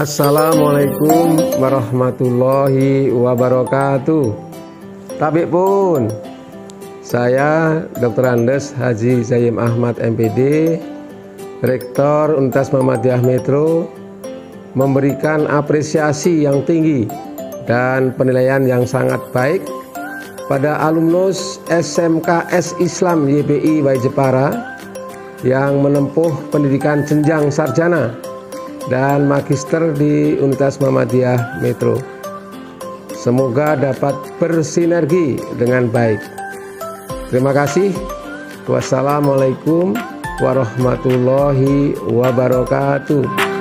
Assalamualaikum warahmatullahi wabarakatuh. Tabik pun, saya Dr. Andes Haji Zaim Ahmad MPD, Rektor Universitas Muhammadiyah Metro, memberikan apresiasi yang tinggi dan penilaian yang sangat baik pada alumnus SMKS Islam YPI Wai Jepara yang menempuh pendidikan jenjang sarjana dan magister di Universitas Muhammadiyah Metro. Semoga dapat bersinergi dengan baik. Terima kasih. Wassalamualaikum warahmatullahi wabarakatuh.